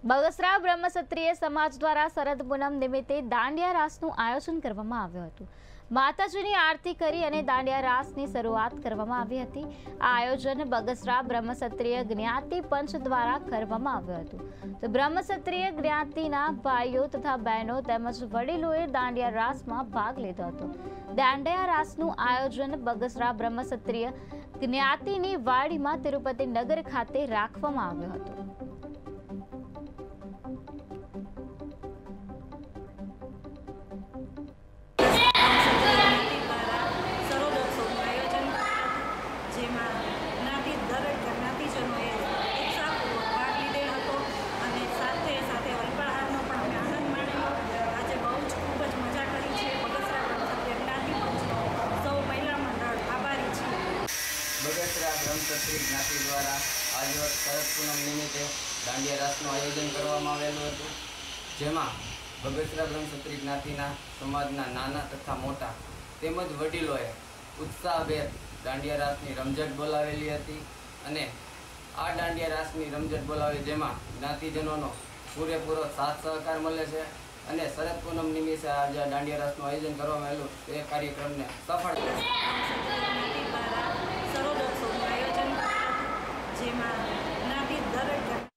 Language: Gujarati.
બગસરા બ્રહ્મક્ષત્રિય સમાજ દ્વારા શરદ પૂનમ નિમિત્તે દાંડિયા રાસનું આયોજન કરવામાં આવ્યું હતું। માતાજીની આરતી કરી અને દાંડિયા રાસની શરૂઆત કરવામાં આવી હતી। આ આયોજન બગસરા બ્રહ્મક્ષત્રિય જ્ઞાતિ પંચ દ્વારા કરવામાં આવ્યું હતું। તો બ્રહ્મક્ષત્રિય જ્ઞાતિના ભાઈઓ તથા બહેનો તેમજ વડીલોએ દાંડિયા રાસમાં ભાગ લીધો હતો। દાંડિયા રાસનું આયોજન બગસરા બ્રહ્મક્ષત્રિય જ્ઞાતિની વાડીમાં તિરુપતિ નગર ખાતે રાખવામાં આવ્યું હતું। બગસરા બ્રહ્મક્ષત્રિય જ્ઞાતિ દ્વારા આજે શરદ પૂનમ નિમિત્તે દાંડિયા રાસનું આયોજન કરવામાં આવેલું હતું, જેમાં બગસરા બ્રહ્મક્ષત્રિય જ્ઞાતિના સમાજના નાના તથા મોટા તેમજ વડીલોએ ઉત્સાહભેર દાંડિયા રાસની રમઝટ બોલાવેલી હતી અને આ દાંડિયા રાસની રમઝટ બોલાવી જેમાં જ્ઞાતિજનોનો પૂરેપૂરો સાથ સહકાર મળે છે અને શરદ પૂનમ નિમિત્તે આજે દાંડિયા રાસનું આયોજન કરવામાં આવેલું તે કાર્યક્રમને સફળ જેમાં જ્ઞાતિ દરેક